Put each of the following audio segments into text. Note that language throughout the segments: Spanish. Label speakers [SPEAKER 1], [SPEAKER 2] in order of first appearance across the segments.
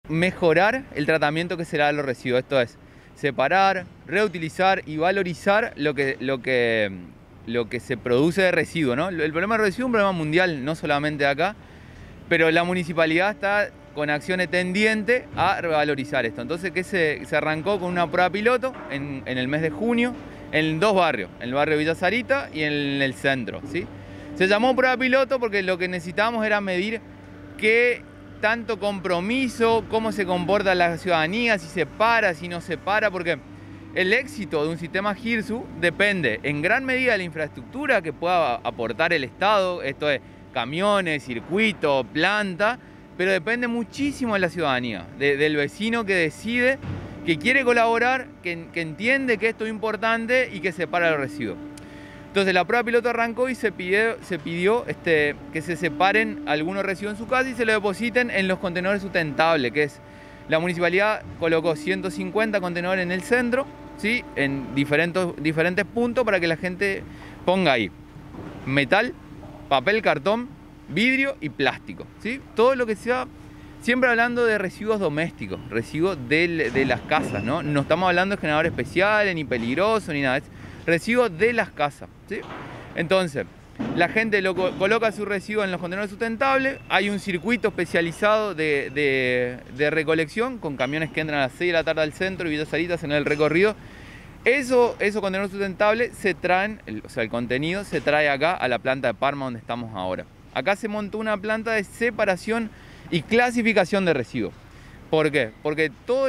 [SPEAKER 1] mejorar el tratamiento que se le da a los residuos. Esto es separar, reutilizar y valorizar lo que se produce de residuo, ¿no? El problema del residuo es un problema mundial, no solamente acá, pero la municipalidad está con acciones tendientes a revalorizar esto. Entonces, se arrancó con una prueba piloto en el mes de junio en dos barrios, en el barrio Villa Sarita y en el centro, ¿sí? Se llamó prueba piloto porque lo que necesitábamos era medir qué tanto compromiso, cómo se comporta la ciudadanía, si se para, si no se para, porque el éxito de un sistema GIRSU depende en gran medida de la infraestructura que pueda aportar el Estado, esto es camiones, circuitos, planta, pero depende muchísimo de la ciudadanía, del vecino que decide, que quiere colaborar, que entiende que esto es importante y que separa los residuos. Entonces la prueba piloto arrancó y se pidió que se separen algunos residuos en su casa y se los depositen en los contenedores sustentables, que es, la municipalidad colocó 150 contenedores en el centro, ¿sí? En diferentes puntos para que la gente ponga ahí metal, papel, cartón, vidrio y plástico, ¿sí? Todo lo que sea, siempre hablando de residuos domésticos, residuos de las casas, ¿no? No estamos hablando de generadores especiales, ni peligrosos, ni nada. Residuos de las casas, ¿sí? Entonces, la gente coloca su residuo en los contenedores sustentables, hay un circuito especializado de recolección con camiones que entran a las 6 de la tarde al centro y Villa Sarita en el recorrido. Esos contenedores sustentables se traen, el contenido se trae acá a la planta de Parma donde estamos ahora. Acá se montó una planta de separación y clasificación de residuos. ¿Por qué? Porque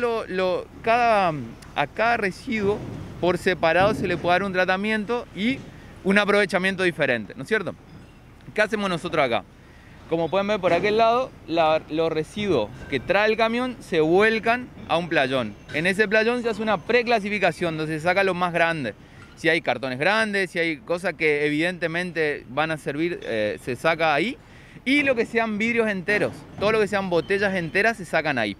[SPEAKER 1] a cada residuo por separado se le puede dar un tratamiento y un aprovechamiento diferente, ¿no es cierto? ¿Qué hacemos nosotros acá? Como pueden ver por aquel lado, los residuos que trae el camión se vuelcan a un playón. En ese playón se hace una preclasificación donde se saca lo más grande. Si hay cartones grandes, si hay cosas que evidentemente van a servir, se saca ahí. Y lo que sean vidrios enteros, todo lo que sean botellas enteras se sacan ahí.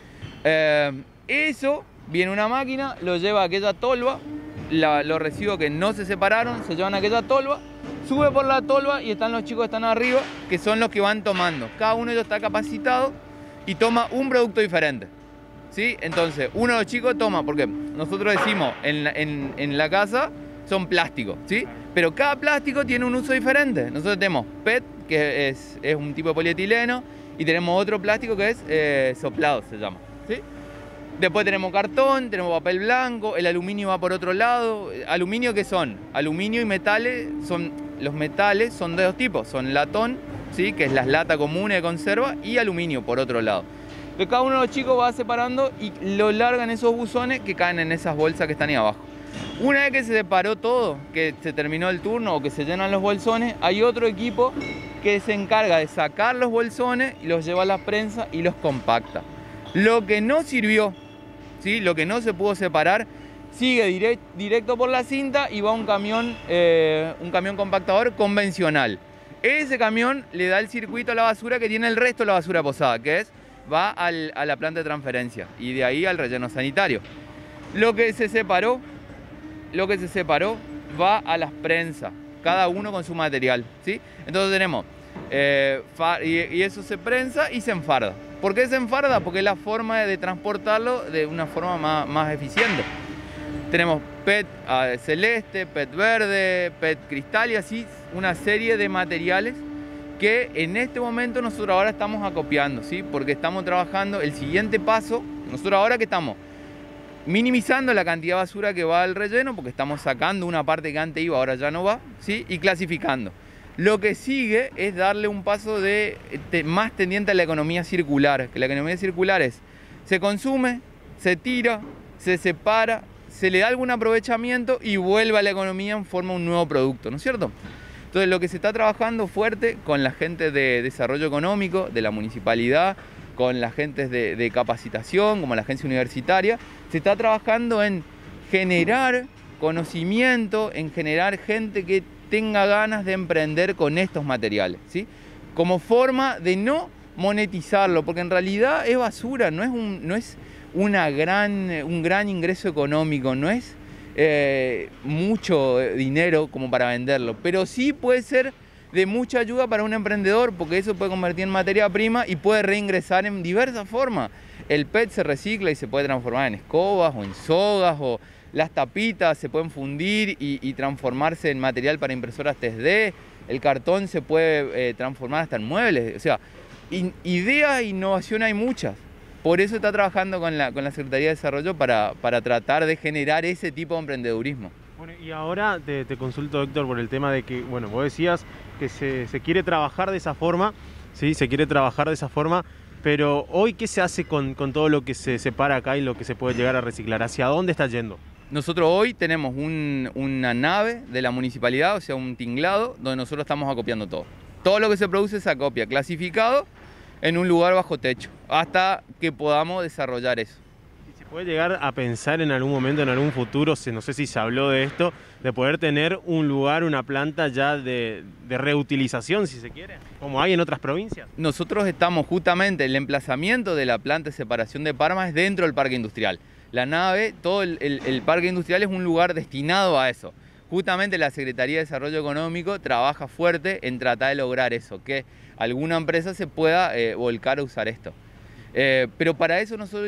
[SPEAKER 1] Eso viene una máquina, lo lleva a aquella tolva, los residuos que no se separaron se llevan a aquella tolva, sube por la tolva y están los chicos que están arriba, que son los que van tomando. Cada uno de ellos está capacitado y toma un producto diferente, ¿sí? Entonces, uno de los chicos toma, porque nosotros decimos en la casa son plásticos, ¿sí? Pero cada plástico tiene un uso diferente. Nosotros tenemos PET, que es un tipo de polietileno, y tenemos otro plástico que es soplado, se llama, ¿sí? Después tenemos cartón, tenemos papel blanco, el aluminio va por otro lado. ¿Aluminio qué son? Aluminio y metales, los metales son de dos tipos, son latón, ¿sí? Que es las latas comunes de conserva, y aluminio por otro lado. Entonces cada uno de los chicos va separando y lo largan esos buzones que caen en esas bolsas que están ahí abajo. Una vez que se separó todo, que se terminó el turno o que se llenan los bolsones, hay otro equipo que se encarga de sacar los bolsones y los lleva a la prensa y los compacta. Lo que no sirvió, ¿sí? Lo que no se pudo separar, sigue directo por la cinta y va un camión compactador convencional. Ese camión le da el circuito a la basura que tiene el resto de la basura posada, que va a la planta de transferencia y de ahí al relleno sanitario. Lo que se separó va a las prensas, cada uno con su material, ¿sí? Entonces tenemos, y eso se prensa y se enfarda. ¿Por qué se enfarda? Porque es la forma de transportarlo de una forma más eficiente. Tenemos PET celeste, PET verde, PET cristal y así una serie de materiales que en este momento nosotros ahora estamos acopiando, ¿sí? Porque estamos trabajando el siguiente paso, nosotros ahora que estamos minimizando la cantidad de basura que va al relleno, porque estamos sacando una parte que antes iba, ahora ya no va, ¿sí? Y clasificando. Lo que sigue es darle un paso más tendiente a la economía circular, que la economía circular es, se consume, se tira, se separa, se le da algún aprovechamiento y vuelve a la economía en forma de un nuevo producto, ¿no es cierto? Entonces lo que se está trabajando fuerte con la gente de desarrollo económico, de la municipalidad, con la gente de capacitación, como la agencia universitaria, se está trabajando en generar conocimiento, en generar gente que tenga ganas de emprender con estos materiales, ¿sí? Como forma de no monetizarlo, porque en realidad es basura, no es un gran ingreso económico, no es mucho dinero como para venderlo, pero sí puede ser de mucha ayuda para un emprendedor, porque eso puede convertir en materia prima y puede reingresar en diversas formas, El PET se recicla y se puede transformar en escobas o en sogas, o las tapitas se pueden fundir y transformarse en material para impresoras 3D. El cartón se puede transformar hasta en muebles. O sea, ideas e innovación hay muchas. Por eso está trabajando con la Secretaría de Desarrollo para tratar de generar ese tipo de emprendedurismo.
[SPEAKER 2] Bueno, y ahora te consulto, Héctor, por el tema de que, bueno, vos decías que se quiere trabajar de esa forma, ¿sí? Se quiere trabajar de esa forma, pero hoy, ¿qué se hace con todo lo que se separa acá y lo que se puede llegar a reciclar? ¿Hacia dónde está yendo?
[SPEAKER 1] Nosotros hoy tenemos una nave de la municipalidad, o sea, un tinglado, donde nosotros estamos acopiando todo. Todo lo que se produce se acopia, clasificado, en un lugar bajo techo, hasta que podamos desarrollar eso.
[SPEAKER 2] ¿Y se puede llegar a pensar en algún momento, en algún futuro, no sé si se habló de esto, de poder tener un lugar, una planta ya de reutilización, si se quiere, como hay en otras provincias?
[SPEAKER 1] Nosotros estamos justamente, el emplazamiento de la planta de separación de Parma es dentro del parque industrial. La nave, todo el parque industrial es un lugar destinado a eso. Justamente la Secretaría de Desarrollo Económico trabaja fuerte en tratar de lograr eso, que alguna empresa se pueda volcar a usar esto. Pero para eso nosotros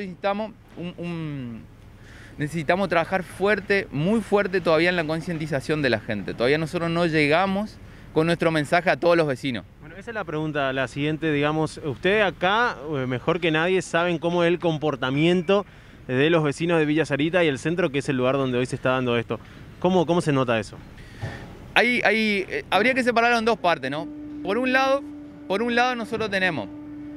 [SPEAKER 1] necesitamos trabajar fuerte, muy fuerte todavía en la concientización de la gente. Todavía nosotros no llegamos con nuestro mensaje a todos los vecinos.
[SPEAKER 2] Bueno, esa es la pregunta, la siguiente, digamos, ustedes acá, mejor que nadie, saben cómo es el comportamiento de los vecinos de Villa Sarita y el centro, que es el lugar donde hoy se está dando esto. ¿Cómo se nota eso?
[SPEAKER 1] Habría que separarlo en dos partes, ¿no? Por un lado nosotros tenemos,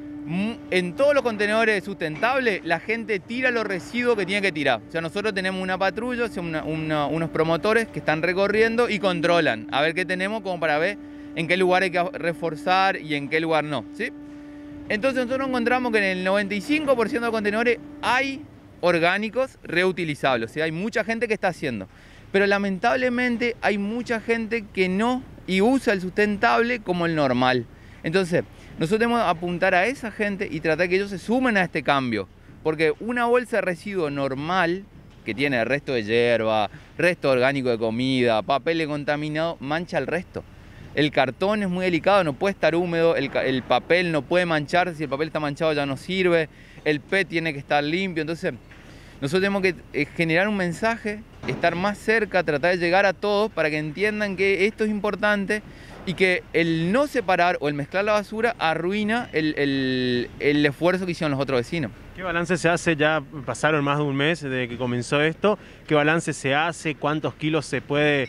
[SPEAKER 1] en todos los contenedores sustentables, la gente tira los residuos que tiene que tirar. O sea, nosotros tenemos una patrulla, o sea, unos promotores que están recorriendo y controlan a ver qué tenemos, como para ver en qué lugar hay que reforzar y en qué lugar no, ¿sí? Entonces nosotros encontramos que en el 95% de los contenedores hay orgánicos reutilizables. O sea, hay mucha gente que está haciendo. Pero lamentablemente hay mucha gente que no y usa el sustentable como el normal. Entonces, nosotros tenemos que apuntar a esa gente y tratar que ellos se sumen a este cambio. Porque una bolsa de residuo normal, que tiene resto de hierba, resto orgánico de comida, papel contaminado, mancha el resto. El cartón es muy delicado, no puede estar húmedo, el papel no puede mancharse, si el papel está manchado ya no sirve, el PET tiene que estar limpio. Entonces, nosotros tenemos que generar un mensaje, estar más cerca, tratar de llegar a todos para que entiendan que esto es importante y que el no separar o el mezclar la basura arruina el esfuerzo que hicieron los otros vecinos.
[SPEAKER 2] ¿Qué balance se hace? Ya pasaron más de un mes desde que comenzó esto. ¿Qué balance se hace? ¿Cuántos kilos se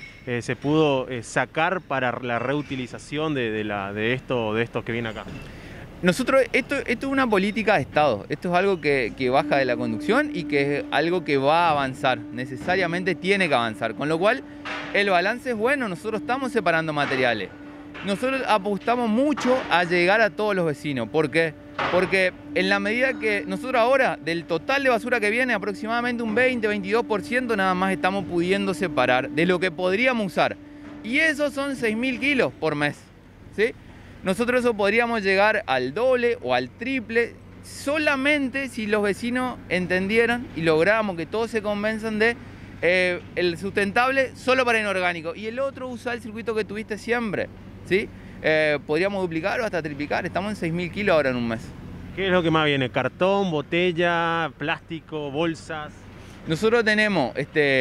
[SPEAKER 2] pudo sacar para la reutilización de esto que viene acá?
[SPEAKER 1] Nosotros, esto es una política de Estado, esto es algo que baja de la conducción y que es algo que va a avanzar, necesariamente tiene que avanzar, con lo cual el balance es bueno, nosotros estamos separando materiales. Nosotros apostamos mucho a llegar a todos los vecinos, ¿por qué? Porque en la medida que nosotros ahora, del total de basura que viene, aproximadamente un 20-22% nada más estamos pudiendo separar de lo que podríamos usar. Y esos son 6.000 kilos por mes, ¿sí? Nosotros eso podríamos llegar al doble o al triple solamente si los vecinos entendieran y lográramos que todos se convenzan de el sustentable solo para inorgánico y el otro usar el circuito que tuviste siempre, ¿sí? Podríamos duplicar o hasta triplicar, estamos en 6.000 kilos ahora en un mes.
[SPEAKER 2] ¿Qué es lo que más viene? ¿Cartón, botella, plástico, bolsas?
[SPEAKER 1] Nosotros tenemos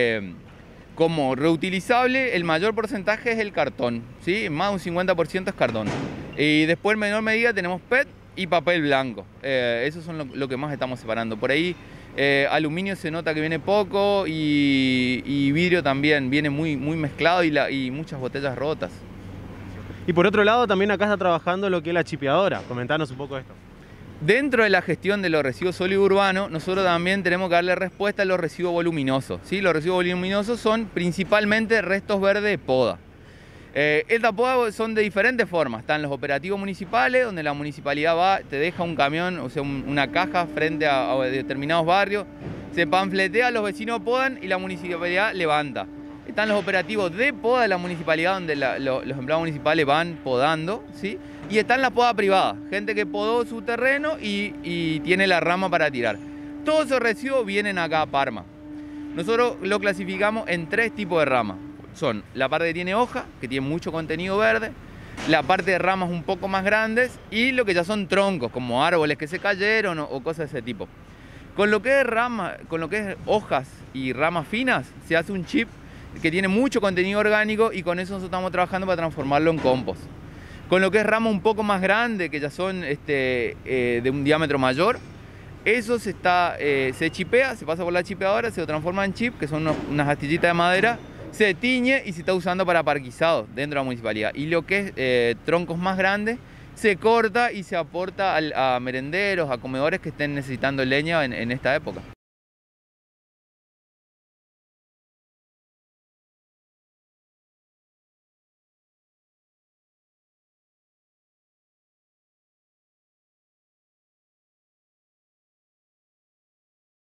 [SPEAKER 1] como reutilizable, el mayor porcentaje es el cartón, ¿sí? Más de un 50% es cartón. Y después en menor medida tenemos PET y papel blanco. Esos son lo que más estamos separando. Por ahí aluminio se nota que viene poco y vidrio también viene muy mezclado y muchas botellas rotas.
[SPEAKER 2] Y por otro lado también acá está trabajando lo que es la chipeadora. Comentanos un poco esto.
[SPEAKER 1] Dentro de la gestión de los residuos sólidos urbanos, nosotros también tenemos que darle respuesta a los residuos voluminosos, ¿sí? Los residuos voluminosos son principalmente restos verdes de poda. Estas podas son de diferentes formas. Están los operativos municipales, donde la municipalidad va, te deja un camión, o sea, una caja frente a determinados barrios, se panfletea, los vecinos podan y la municipalidad levanta. Están los operativos de poda de la municipalidad, donde los empleados municipales van podando, ¿sí? Y están las podas privadas, gente que podó su terreno y tiene la rama para tirar. Todos esos residuos vienen acá a Parma. Nosotros lo clasificamos en 3 tipos de ramas. Son la parte que tiene hoja, que tiene mucho contenido verde, la parte de ramas un poco más grandes y lo que ya son troncos, como árboles que se cayeron o cosas de ese tipo. Con lo que es con lo que es hojas y ramas finas, se hace un chip que tiene mucho contenido orgánico y con eso nosotros estamos trabajando para transformarlo en compost. Con lo que es rama un poco más grande, que ya son de un diámetro mayor, eso se chipea, se pasa por la chipeadora, se lo transforma en chip, que son unas astillitas de madera, se tiñe y se está usando para parquizado dentro de la municipalidad. Y lo que es troncos más grandes, se corta y se aporta a merenderos, a comedores que estén necesitando leña en esta época.